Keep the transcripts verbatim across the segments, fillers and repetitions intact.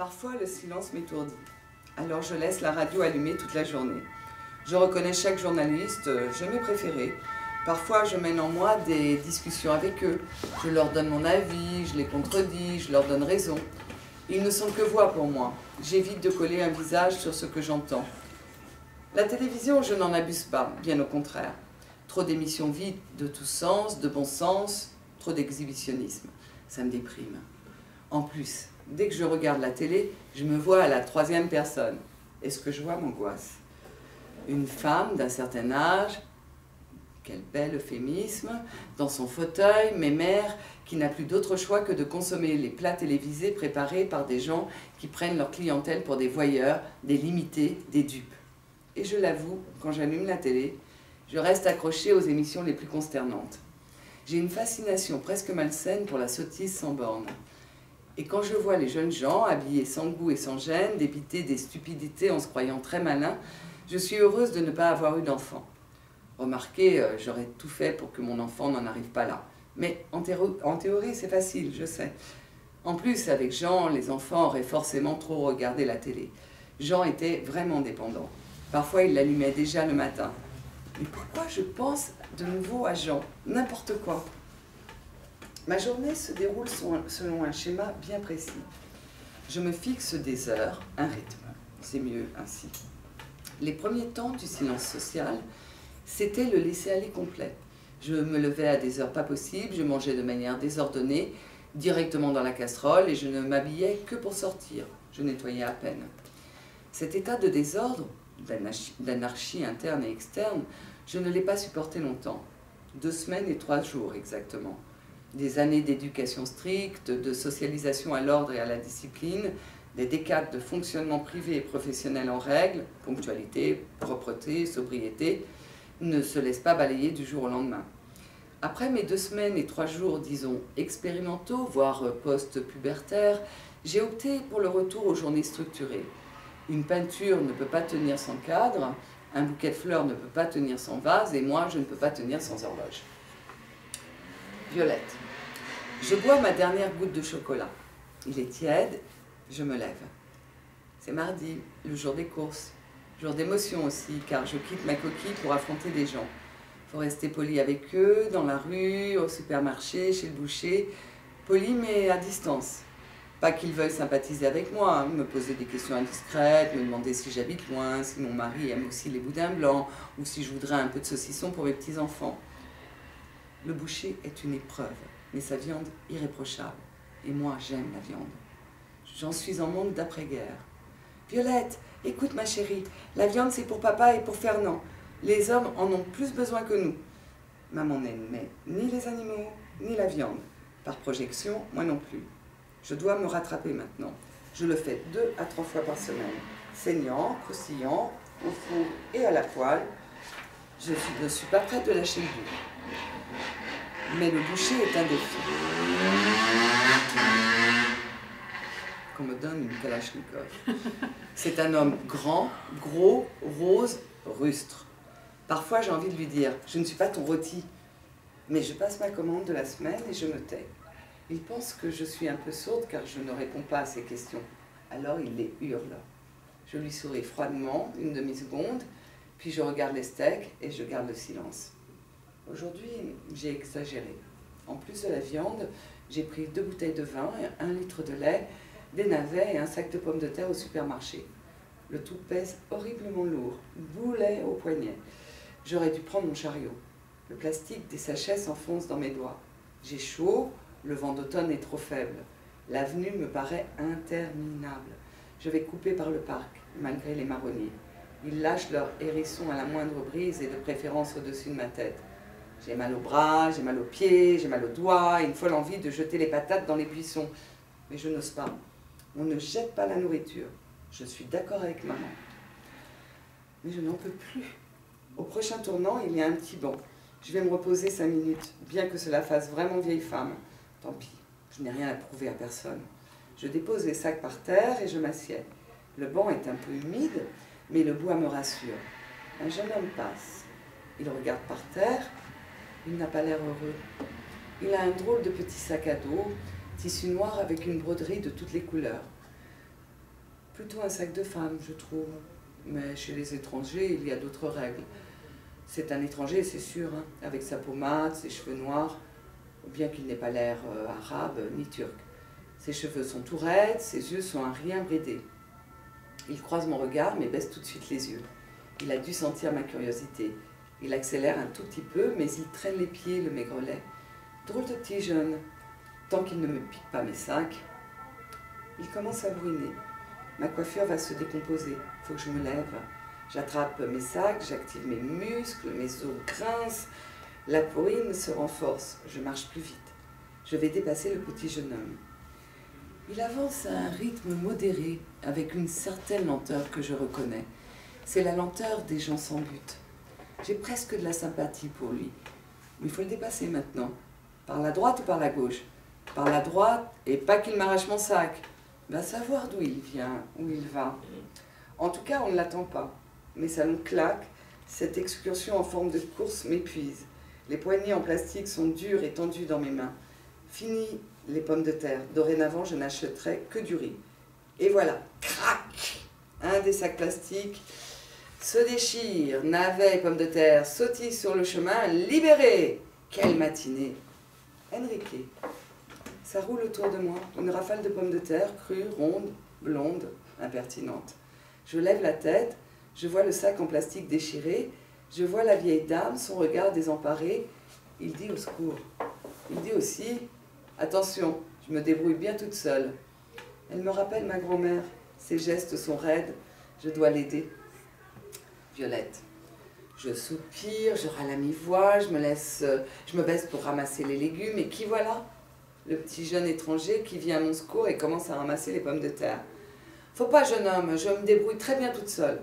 Parfois, le silence m'étourdit. Alors je laisse la radio allumée toute la journée. Je reconnais chaque journaliste, j'ai mes préférés. Parfois, je mène en moi des discussions avec eux. Je leur donne mon avis, je les contredis, je leur donne raison. Ils ne sont que voix pour moi. J'évite de coller un visage sur ce que j'entends. La télévision, je n'en abuse pas, bien au contraire. Trop d'émissions vides de tout sens, de bon sens, trop d'exhibitionnisme. Ça me déprime. En plus, dès que je regarde la télé, je me vois à la troisième personne. Et ce que je vois m'angoisse. Une femme d'un certain âge, quel bel euphémisme, dans son fauteuil, mémère, qui n'a plus d'autre choix que de consommer les plats télévisés préparés par des gens qui prennent leur clientèle pour des voyeurs, des limités, des dupes. Et je l'avoue, quand j'allume la télé, je reste accrochée aux émissions les plus consternantes. J'ai une fascination presque malsaine pour la sottise sans borne. Et quand je vois les jeunes gens, habillés sans goût et sans gêne, débiter des stupidités en se croyant très malins, je suis heureuse de ne pas avoir eu d'enfant. Remarquez, euh, j'aurais tout fait pour que mon enfant n'en arrive pas là. Mais en, en théorie, c'est facile, je sais. En plus, avec Jean, les enfants auraient forcément trop regardé la télé. Jean était vraiment dépendant. Parfois, il l'allumait déjà le matin. Mais pourquoi je pense de nouveau à Jean? N'importe quoi. Ma journée se déroule selon un schéma bien précis. Je me fixe des heures, un rythme. C'est mieux ainsi. Les premiers temps du silence social, c'était le laisser-aller complet. Je me levais à des heures pas possibles, je mangeais de manière désordonnée, directement dans la casserole, et je ne m'habillais que pour sortir. Je nettoyais à peine. Cet état de désordre, d'anarchie interne et externe, je ne l'ai pas supporté longtemps. Deux semaines et trois jours exactement. Des années d'éducation stricte, de socialisation à l'ordre et à la discipline, des décades de fonctionnement privé et professionnel en règle, ponctualité, propreté, sobriété, ne se laissent pas balayer du jour au lendemain. Après mes deux semaines et trois jours, disons, expérimentaux, voire post-pubertaires, j'ai opté pour le retour aux journées structurées. Une peinture ne peut pas tenir sans cadre, un bouquet de fleurs ne peut pas tenir sans vase, et moi, je ne peux pas tenir sans horloge. Violette. Je bois ma dernière goutte de chocolat. Il est tiède, je me lève. C'est mardi, le jour des courses. Jour d'émotion aussi, car je quitte ma coquille pour affronter des gens. Il faut rester poli avec eux, dans la rue, au supermarché, chez le boucher. Poli, mais à distance. Pas qu'ils veuillent sympathiser avec moi, hein, me poser des questions indiscrètes, me demander si j'habite loin, si mon mari aime aussi les boudins blancs, ou si je voudrais un peu de saucisson pour mes petits-enfants. Le boucher est une épreuve, mais sa viande irréprochable. Et moi, j'aime la viande. J'en suis en manque d'après-guerre. Violette, écoute ma chérie, la viande c'est pour papa et pour Fernand. Les hommes en ont plus besoin que nous. Maman n'aimait ni les animaux, ni la viande. Par projection, moi non plus. Je dois me rattraper maintenant. Je le fais deux à trois fois par semaine. Saignant, croustillant, au four et à la poêle. Je ne suis pas prête de lâcher le bout. Mais le boucher est un défi. Qu'on me donne une kalachnikov. C'est un homme grand, gros, rose, rustre. Parfois j'ai envie de lui dire « je ne suis pas ton rôti ». Mais je passe ma commande de la semaine et je me tais. Il pense que je suis un peu sourde car je ne réponds pas à ses questions. Alors il les hurle. Je lui souris froidement une demi-seconde, puis je regarde les steaks et je garde le silence. Aujourd'hui, j'ai exagéré. En plus de la viande, j'ai pris deux bouteilles de vin, un litre de lait, des navets et un sac de pommes de terre au supermarché. Le tout pèse horriblement lourd, boulet au poignet. J'aurais dû prendre mon chariot. Le plastique des sachets s'enfonce dans mes doigts. J'ai chaud, le vent d'automne est trop faible. L'avenue me paraît interminable. Je vais couper par le parc, malgré les marronniers. Ils lâchent leurs hérissons à la moindre brise et de préférence au-dessus de ma tête. J'ai mal aux bras, j'ai mal aux pieds, j'ai mal aux doigts, et une folle envie de jeter les patates dans les buissons. Mais je n'ose pas. On ne jette pas la nourriture. Je suis d'accord avec maman. Mais je n'en peux plus. Au prochain tournant, il y a un petit banc. Je vais me reposer cinq minutes, bien que cela fasse vraiment vieille femme. Tant pis, je n'ai rien à prouver à personne. Je dépose les sacs par terre et je m'assieds. Le banc est un peu humide, mais le bois me rassure. Un jeune homme passe. Il regarde par terre. Il n'a pas l'air heureux. Il a un drôle de petit sac à dos, tissu noir avec une broderie de toutes les couleurs. Plutôt un sac de femme, je trouve. Mais chez les étrangers, il y a d'autres règles. C'est un étranger, c'est sûr, hein, avec sa pommade, ses cheveux noirs, bien qu'il n'ait pas l'air euh, arabe ni turc. Ses cheveux sont tout raides, ses yeux sont un rien bridés. Il croise mon regard, mais baisse tout de suite les yeux. Il a dû sentir ma curiosité. Il accélère un tout petit peu, mais il traîne les pieds, le maigrelet. Drôle de petit jeune. Tant qu'il ne me pique pas mes sacs, il commence à bruiner. Ma coiffure va se décomposer. Faut que je me lève. J'attrape mes sacs, j'active mes muscles, mes os grincent. La poitrine se renforce. Je marche plus vite. Je vais dépasser le petit jeune homme. Il avance à un rythme modéré, avec une certaine lenteur que je reconnais. C'est la lenteur des gens sans but. J'ai presque de la sympathie pour lui. Mais il faut le dépasser maintenant. Par la droite ou par la gauche? Par la droite, et pas qu'il m'arrache mon sac. Va savoir d'où il vient, où il va. En tout cas, on ne l'attend pas. Mes salons claquent. Cette excursion en forme de course m'épuise. Les poignées en plastique sont dures et tendues dans mes mains. Fini les pommes de terre. Dorénavant, je n'achèterai que du riz. Et voilà, crac! Un des sacs plastiques se déchire. Navets et pommes de terre sautillent sur le chemin, libérés. Quelle matinée! Enrique. Ça roule autour de moi, une rafale de pommes de terre, crues, rondes, blondes, impertinentes. Je lève la tête, je vois le sac en plastique déchiré, je vois la vieille dame, son regard désemparé. Il dit au secours. Il dit aussi, attention, je me débrouille bien toute seule. Elle me rappelle ma grand-mère, ses gestes sont raides, je dois l'aider. Violette. Je soupire, je râle à mi-voix, je me laisse, je me baisse pour ramasser les légumes, et qui voilà? Le petit jeune étranger qui vient à mon secours et commence à ramasser les pommes de terre. Faut pas, jeune homme, je me débrouille très bien toute seule.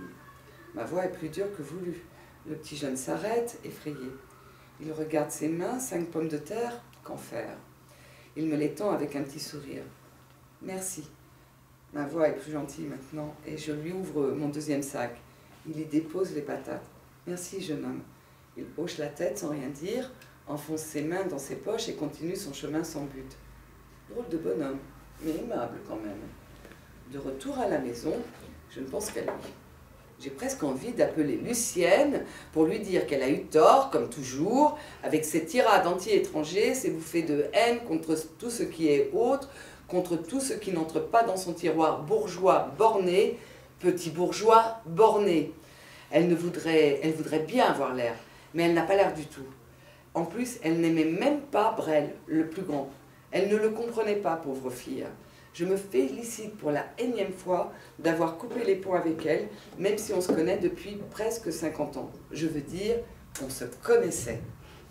Ma voix est plus dure que voulu. Le petit jeune s'arrête, effrayé. Il regarde ses mains, cinq pommes de terre, qu'en faire? Il me les tend avec un petit sourire. Merci. Ma voix est plus gentille maintenant et je lui ouvre mon deuxième sac. Il y dépose les patates. Merci, jeune homme. Il hoche la tête sans rien dire, enfonce ses mains dans ses poches et continue son chemin sans but. Drôle de bonhomme, mais aimable quand même. De retour à la maison, je ne pense qu'à lui. J'ai presque envie d'appeler Lucienne pour lui dire qu'elle a eu tort, comme toujours, avec ses tirades anti-étrangers, ses bouffées de haine contre tout ce qui est autre, contre tout ce qui n'entre pas dans son tiroir bourgeois borné, petit bourgeois borné. Elle, ne voudrait, elle voudrait bien avoir l'air, mais elle n'a pas l'air du tout. En plus, elle n'aimait même pas Brel, le plus grand. Elle ne le comprenait pas, pauvre fille. Je me félicite pour la énième fois d'avoir coupé les ponts avec elle, même si on se connaît depuis presque cinquante ans. Je veux dire, on se connaissait.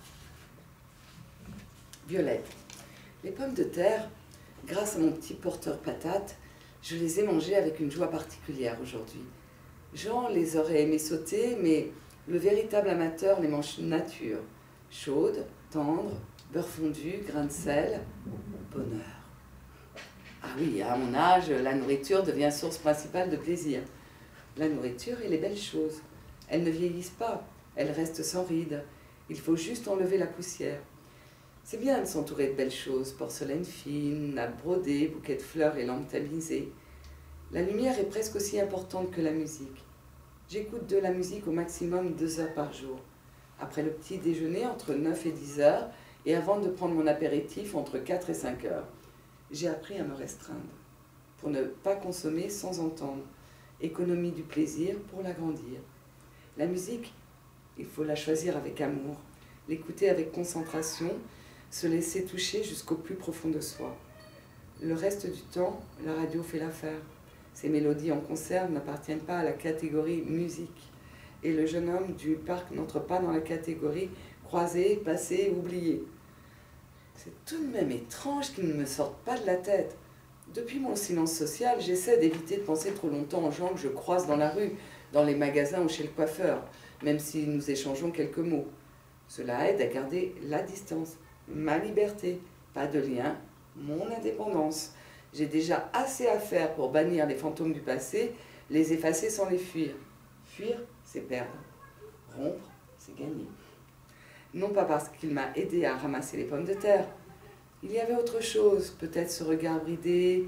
Violette. Les pommes de terre, grâce à mon petit porteur patate, je les ai mangées avec une joie particulière aujourd'hui. Jean les aurait aimées sauter, mais le véritable amateur les mange nature. Chaude, tendre, beurre fondu, grain de sel, bonheur. Ah oui, à mon âge, la nourriture devient source principale de plaisir. La nourriture et les belles choses. Elles ne vieillissent pas, elles restent sans rides. Il faut juste enlever la poussière. C'est bien de s'entourer de belles choses, porcelaine fine, nappe brodée, bouquet de fleurs et lampes tamisées. La lumière est presque aussi importante que la musique. J'écoute de la musique au maximum deux heures par jour. Après le petit déjeuner, entre neuf et dix heures, et avant de prendre mon apéritif, entre quatre et cinq heures. J'ai appris à me restreindre, pour ne pas consommer sans entendre. Économie du plaisir pour l'agrandir. La musique, il faut la choisir avec amour, l'écouter avec concentration, se laisser toucher jusqu'au plus profond de soi. Le reste du temps, la radio fait l'affaire. Ces mélodies en concert n'appartiennent pas à la catégorie musique. Et le jeune homme du parc n'entre pas dans la catégorie croisé, passé, oublié. C'est tout de même étrange qu'ils ne me sortent pas de la tête. Depuis mon silence social, j'essaie d'éviter de penser trop longtemps aux gens que je croise dans la rue, dans les magasins ou chez le coiffeur, même si nous échangeons quelques mots. Cela aide à garder la distance, ma liberté, pas de lien, mon indépendance. J'ai déjà assez à faire pour bannir les fantômes du passé, les effacer sans les fuir. Fuir, c'est perdre. Rompre, c'est gagner. Non pas parce qu'il m'a aidé à ramasser les pommes de terre. Il y avait autre chose, peut-être ce regard bridé,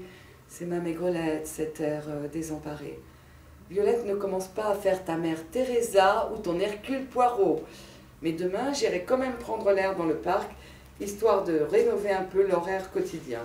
C'est ma maigrelette, cet air euh, désemparé. Violette, ne commence pas à faire ta mère Teresa ou ton Hercule Poirot. Mais demain, j'irai quand même prendre l'air dans le parc, histoire de rénover un peu l'horaire quotidien.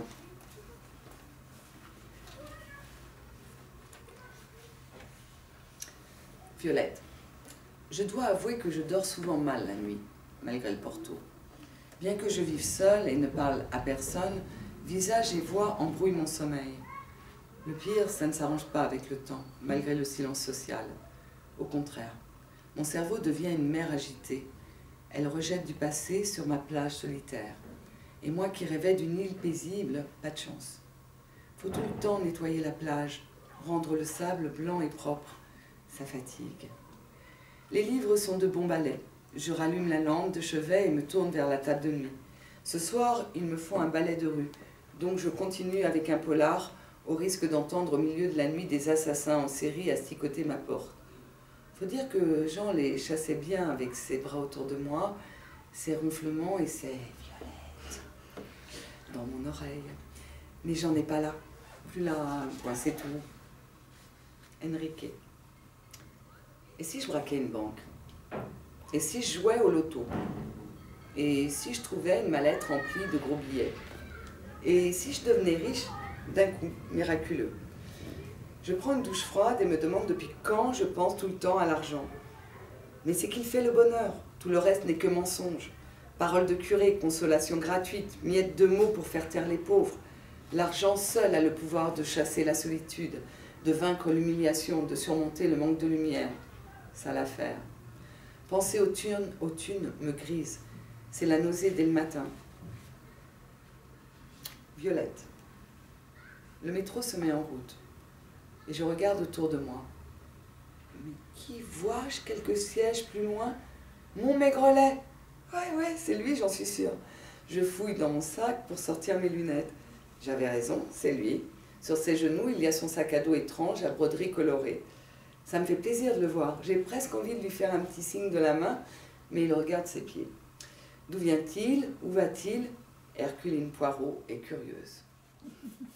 Violette, je dois avouer que je dors souvent mal la nuit, malgré le Porto. Bien que je vive seule et ne parle à personne, visage et voix embrouillent mon sommeil. Le pire, ça ne s'arrange pas avec le temps, malgré le silence social. Au contraire, mon cerveau devient une mer agitée. Elle rejette du passé sur ma plage solitaire. Et moi qui rêvais d'une île paisible, pas de chance. Faut tout le temps nettoyer la plage, rendre le sable blanc et propre. Ça fatigue. Les livres sont de bons balais. Je rallume la lampe de chevet et me tourne vers la table de nuit. Ce soir, ils me font un ballet de rue, donc je continue avec un polar, au risque d'entendre au milieu de la nuit des assassins en série asticoter ma porte. Faut dire que Jean les chassait bien avec ses bras autour de moi, ses ronflements et ses violettes dans mon oreille. Mais j'en ai pas là, plus là, point, c'est tout. Enrique. Et si je braquais une banque? Et si je jouais au loto? Et si je trouvais une mallette remplie de gros billets? Et si je devenais riche d'un coup, miraculeux? Je prends une douche froide et me demande depuis quand je pense tout le temps à l'argent. Mais c'est qu'il fait le bonheur, tout le reste n'est que mensonge. Paroles de curé, consolation gratuite, miettes de mots pour faire taire les pauvres. L'argent seul a le pouvoir de chasser la solitude, de vaincre l'humiliation, de surmonter le manque de lumière. Ça l'affaire. Penser aux thunes, aux thunes me grise. C'est la nausée dès le matin. Violette. Le métro se met en route. Et je regarde autour de moi. Mais qui vois-je quelques sièges plus loin? Mon maigrelet! Ouais, ouais, c'est lui, j'en suis sûre. Je fouille dans mon sac pour sortir mes lunettes. J'avais raison, c'est lui. Sur ses genoux, il y a son sac à dos étrange à broderie colorée. Ça me fait plaisir de le voir. J'ai presque envie de lui faire un petit signe de la main, mais il regarde ses pieds. D'où vient-il? Où va-t-il? Herculine Poirot est curieuse.